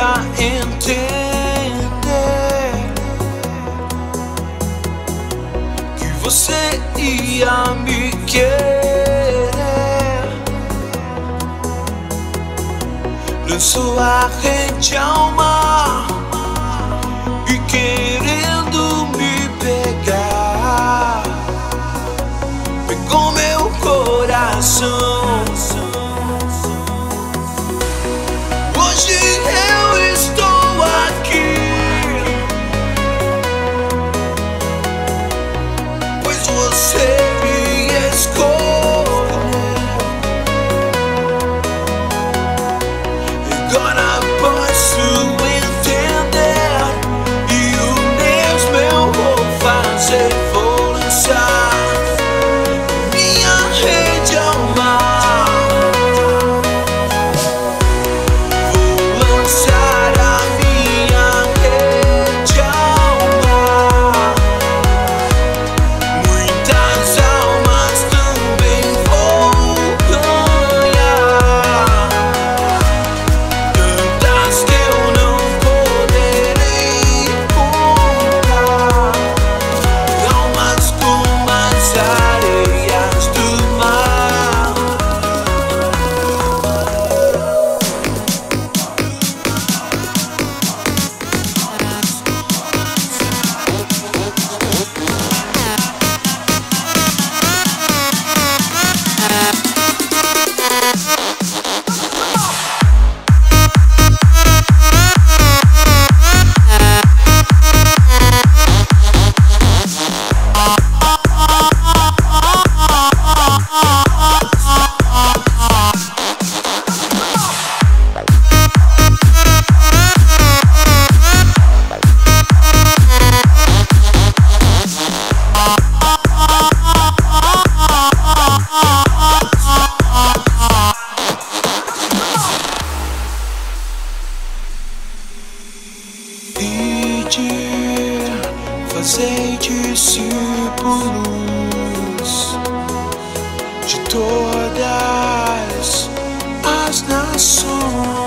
ia entender que você ia me querer. Lançou a rede ao mar e querendo me pegar, pegou meu coração. Hoje eu estou aqui, pois você me escolheu. Agora posso entender, e o mesmo eu vou fazer. Vou lançar minha rede ao mar. Vou lançar a minha rede ao mar. Muitas almas também vou ganhar, tantas que eu não poderei contar. Almas como as areias do mar. Pedir, fazer discípulos de todas as nações.